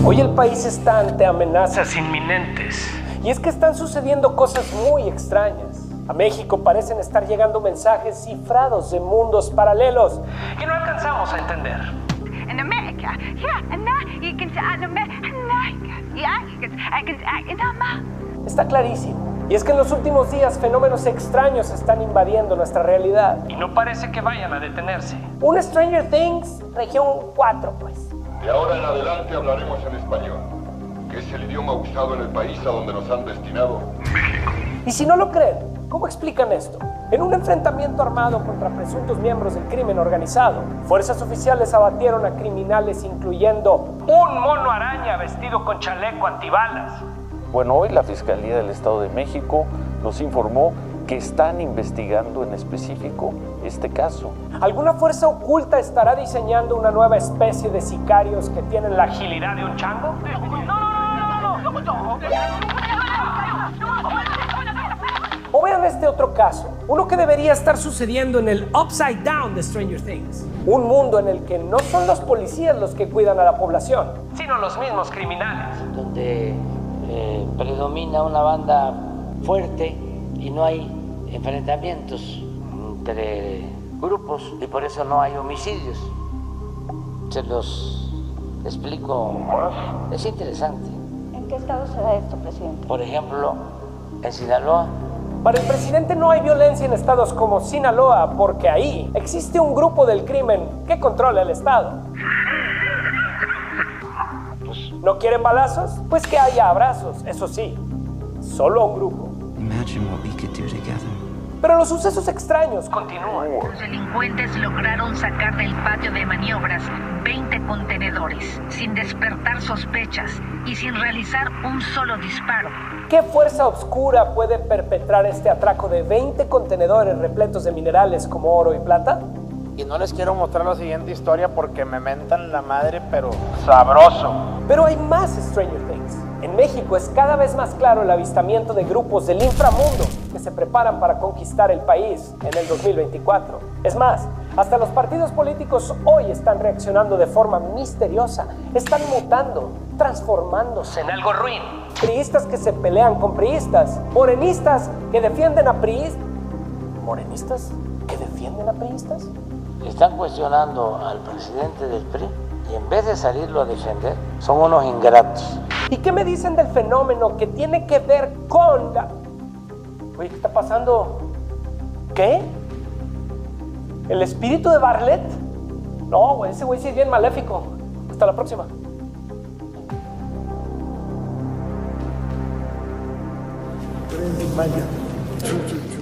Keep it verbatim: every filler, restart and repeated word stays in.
Hoy el país está ante amenazas inminentes. Y es que están sucediendo cosas muy extrañas. A México parecen estar llegando mensajes cifrados de mundos paralelos que no alcanzamos a entender. In America, yeah, and now you can in America, yeah, you can, I can, in America. Está clarísimo. Y es que en los últimos días fenómenos extraños están invadiendo nuestra realidad. Y no parece que vayan a detenerse. Un Stranger Things, región cuatro, pues. De ahora en adelante hablaremos en español, que es el idioma usado en el país a donde nos han destinado, México. Y si no lo creen, ¿cómo explican esto? En un enfrentamiento armado contra presuntos miembros del crimen organizado, fuerzas oficiales abatieron a criminales incluyendo un mono araña vestido con chaleco antibalas. Bueno, hoy la Fiscalía del Estado de México nos informó que están investigando en específico este caso. ¿Alguna fuerza oculta estará diseñando una nueva especie de sicarios que tienen la agilidad de un chango? O vean este otro caso, uno que debería estar sucediendo en el Upside Down de Stranger Things. Un mundo en el que no son los policías los que cuidan a la población, sino los mismos criminales. Donde eh, predomina una banda fuerte y no hay enfrentamientos entre grupos y por eso no hay homicidios. Se los explico, es interesante. ¿En qué estado se da esto, presidente? Por ejemplo, en Sinaloa. Para el presidente no hay violencia en estados como Sinaloa porque ahí existe un grupo del crimen que controla el estado. ¿No quieren balazos? Pues que haya abrazos, eso sí, solo a un grupo. Imagine what we could do together. Pero los sucesos extraños continúan. Los delincuentes lograron sacar del patio de maniobras veinte contenedores sin despertar sospechas y sin realizar un solo disparo. ¿Qué fuerza oscura puede perpetrar este atraco de veinte contenedores repletos de minerales como oro y plata? Y no les quiero mostrar la siguiente historia porque me mentan la madre, pero sabroso. Pero hay más Stranger Things. En México es cada vez más claro el avistamiento de grupos del inframundo que se preparan para conquistar el país en el dos mil veinticuatro. Es más, hasta los partidos políticos hoy están reaccionando de forma misteriosa, están mutando, transformándose en algo ruin. Priistas que se pelean con priistas, morenistas que defienden a priistas. ¿Morenistas que defienden a priistas? Están cuestionando al presidente del P R I y en vez de salirlo a defender, son unos ingratos. ¿Y qué me dicen del fenómeno que tiene que ver con la... Oye, ¿qué está pasando? ¿Qué? ¿El espíritu de Bartlett? No, güey, ese güey sí es bien maléfico. Hasta la próxima. Tren de Maya.